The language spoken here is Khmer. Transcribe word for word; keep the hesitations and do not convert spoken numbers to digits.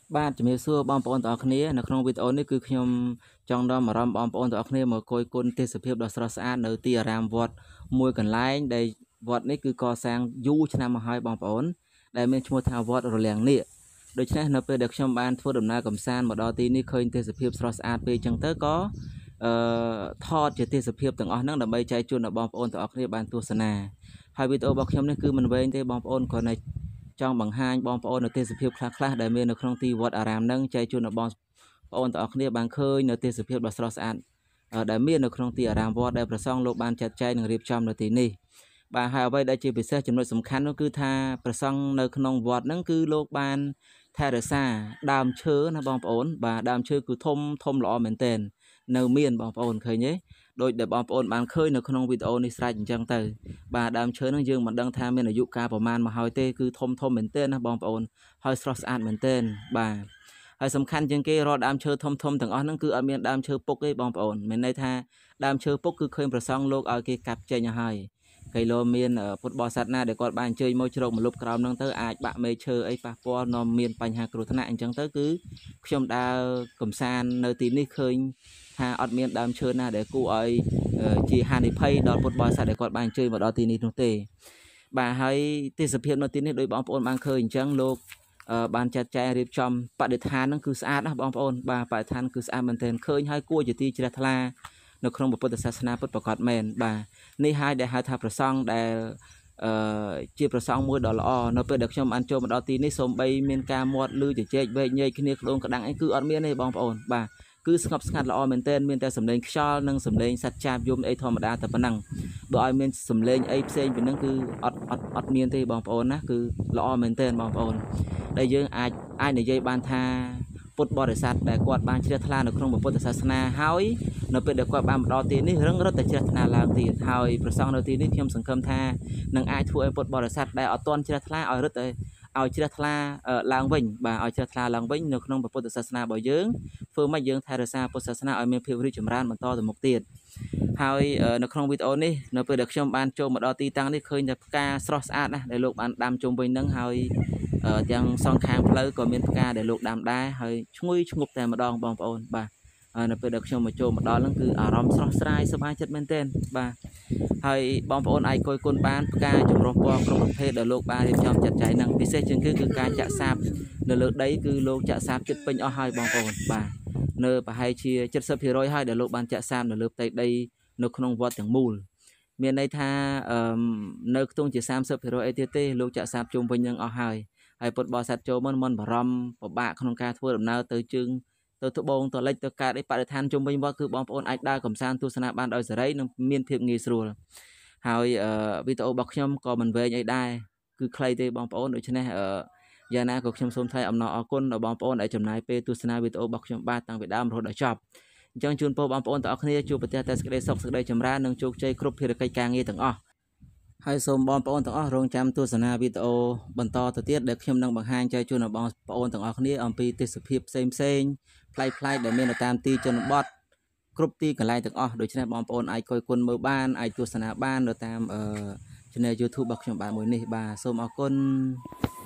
បាទជំរាបសួរបងប្អូនទាំងអស់គ្នានៅក្នុងវីដេអូនេះគឺខ្ញុំចង់នាំអារម្មណ៍បងប្អូនទាំងអស់គ្នាមកគយគន់ទេសភាពដ៏ស្រស់ស្អាតនៅទីអារាមវត្តមួយកន្លែងដែលវត្តនេះគឺកសាងយូរឆ្នាំមកហើយបងប្អូនដែលមានឈ្មោះថាវត្តរលាំងនាគដូច្នេះនៅពេលដែលខ្ញុំបានធ្វើដំណើរកម្សាន្តមកដល់ទីនេះឃើញទេសភាពស្រស់ស្អាតពេកអញ្ចឹងទៅក៏អឺថតជាទេសភាពទាំងអស់ហ្នឹងដើម្បីចែកជូនដល់បងប្អូនទាំងអស់គ្នាបានទស្សនាហើយវីដេអូរបស់ខ្ញុំនេះគឺមិនវែងទេបងប្អូនគ្រាន់តែចង់បង្ហាញបងប្អូននៅទេសភាពខ្លះៗដែលមាននៅក្នុងទីវត្តអារាមហ្នឹងចែកជូនដល់បងប្អូនទាំងអស់គ្នាបានឃើញនៅទេសភាពដ៏ស្រស់ស្អាតដែលមាននៅក្នុងទីអារាមវត្តដែលព្រះសង្ឃលោកបានចាត់ចែងនិងរៀបចំនៅទីនេះបាទហើយអ្វីដែលជាពិសេសចំណុចសំខាន់នោះគឺថាព្រះសង្ឃនៅក្នុងវត្តហ្នឹងគឺលោកបានថែរក្សាដើមឈើណាបងប្អូនបាទដើមឈើគឺធំធំល្អមែនទែននៅមានបងប្អូនឃើញទេដោយដែលបងប្អូនបានឃើញនៅក្នុងវីដេអូនេះស្រេចអញ្ចឹងទៅបាទដើមឈើហ្នឹងយើងមិនដឹងថាមានអាយុកាលប្រមាណមកហើយទេគឺធំធំមែនទែនណាបងប្អូនហើយស្រស់ស្អាតមែនទែនបាទហើយសំខាន់ជាងគេរាល់ដើមឈើធំធំទាំងអស់ហ្នឹងគឺអត់មានដើមឈើពុកទេបងប្អូនមានន័យថាដើមឈើពុកគឺឃើញប្រសង់លោកឲ្យគេកាប់ចេញហើយគេលោមានពុទ្ធបរិស័ទណាដែលគាត់បានអញ្ជើញមកជ្រកមលុបក្រោមហ្នឹងទៅអាចបាក់មេឈើអីប៉ះពាល់នាំមានបញ្ហាគ្រោះថ្នាក់អញ្ចឹងទៅគឺខ្ញុំដើរកំសាន្តនៅទីនេះឃើញថាអត់មានដើមឈើណាដែលគួរឲ្យជាហានិភ័យដល់ពុទ្ធបរិស័ទដែលគាត់បានអញ្ជើញមកដល់ទីនេះនោះទេបាទហើយទេសភាពនៅទីនេះដោយបងប្អូនបានឃើញអញ្ចឹងលោកបានចាត់ចែងរៀបចំបរិស្ថានហ្នឹងគឺស្អាតណាស់បងប្អូនបាទបរិស្ថានគឺស្អាតមែនទែនឃើញហើយគួរជាទីជ្រះថ្លានៅក្នុងពុទ្ធសាសនាពុទ្ធប្រកបមែនបាទនេះហើយដែលហៅថាប្រសង់ដែលអឺជាប្រសង់មួយដ៏ល្អនៅពេលដែលខ្ញុំបានចូលមកដល់ទីនេះសូម្បីមានការមាត់លឺជជែកវែកញែកគ្នាក្តូនក្តាំងអីគឺអត់មានទេបងប្អូនបាទគឺស្ងប់ស្ងាត់ល្អមែនទែនមានតែសំឡេងខ្យល់និងសំឡេងសត្វចាបយំអីធម្មតាតែប៉ុណ្ណឹងបើឲ្យមានសំឡេងអីផ្សេងពីហ្នឹងគឺអត់អត់អត់មានទេបងប្អូនណាគឺល្អមែនទែនបងប្អូនដែលយើងអាចអាចនិយាយបានថាពុទ្ធបរិស័ទដែលគាត់បានជ្រះថ្លានៅក្នុងពុទ្ធសាសនាហើយនៅពេលដែលគាត់បានមកដល់ទីនេះរឹងរឹតតែជ្រះថ្លាឡើងទៀតហើយប្រសង់នៅទីនេះខ្ញុំសង្ឃឹមថានឹងអាចធ្វើឲ្យពុទ្ធបរិស័ទដែលអត់ទាន់ជ្រះថ្លាឲ្យរឹតតែឲ្យជ្រះថ្លាឡើងវិញបាទឲ្យជ្រះថ្លាឡើងវិញនៅក្នុងពុទ្ធសាសនារបស់យើងធ្វើម៉េចយើងថែរក្សាពុទ្ធសាសនាឲ្យមានភាពរីកចម្រើនបន្តទៅមុខទៀតហើយនៅក្នុងវីដេអូនេះនៅពេលដែលខ្ញុំបានចូលមកដល់ទីតាំងនេះឃើញតែផ្កាស្រស់ស្អាតណាស់ដែលលោកបានដាំជុំវិញនឹងហើយទាំងសងខាងផ្លូវក៏មានផ្កាដែលលោកដាំដែរហើយឈ្ងុយឈ្ងប់តែម្ដងបងប្អូនបាទនៅពេលដែលខ្ញុំមកចូលមកដល់ហ្នឹងគឺអារម្មណ៍ស្រស់ស្រាយសប្បាយចិត្តមែនទែនបាទហើយបងប្អូនអាចគយគន់បានផ្កាចម្រុះពណ៌គ្រប់ប្រភេទដែលលោកបានរៀបចំចាត់ចែងហ្នឹងពិសេសជាងគឺគឺការចាក់សាបនៅលើដីគឺលោកចាក់សាបជិតពេញអស់ហើយបងប្អូនបាទនៅប្រហែលជា เจ็ดสิบเปอร์เซ็นต์ ហើយដែលលោកបានចាក់សាបនៅលើផ្ទៃដីនៅក្នុងវត្តទាំងមូលមានន័យថាអឺនៅខ្ទង់ជា សាមសិបភាគរយ អីទៀតទេលោកចាក់សាបជុំវិញនឹងអស់ហើយហើយពុទ្ធបរិស័ទចូលមិនមិនបារម្ភពិបាកក្នុងការធ្វើដំណើរទៅជើងទៅត្បូងទៅលិចទៅកើតអីបរិស្ថានជុំវិញវត្តគឺបងប្អូនអាចដើរកំសាន្តទស្សនាបានដោយសេរីនិងមានភាពងាយស្រួលហើយវីដេអូរបស់ខ្ញុំក៏មិនវែងអីដែរគឺខ្លីទេបងប្អូនដូច្នេះយ៉ាងណាក៏ខ្ញុំសូមថ្លែងអំណរអគុណដល់បងប្អូនដែលចំណាយពេលទស្សនាវីដេអូរបស់ខ្ញុំបាទតាំងពីដើមរហូតដល់ចប់អញ្ចឹងជូនពរបងប្អូនទាំងអស់គ្នាជួបប្រទះតែសេចក្តីសុខសេចក្តីចម្រើននិងជោគជ័យគ្រប់ភារកិច្ចការងារទាំងអស់ហើយសូមបងប្អូនទាំងអស់រងចាំទស្សនាវីដេអូបន្តទៅទៀតដែលខ្ញុំនឹងបង្ហាញចែកជូនដល់បងប្អូនទាំងអស់គ្នាអំពីទេសភាពផ្សេងផ្សេងប្លែកប្លែកដែលមាននៅតាមទីជនបទគ្រប់ទីកន្លែងទាំងអស់ដូច្នេះបងប្អូនអាចគយគន់មើលបានអាចទស្សនាបាននៅតាម channel YouTube របស់ខ្ញុំបាទមួយនេះបាទសូមអរគុណ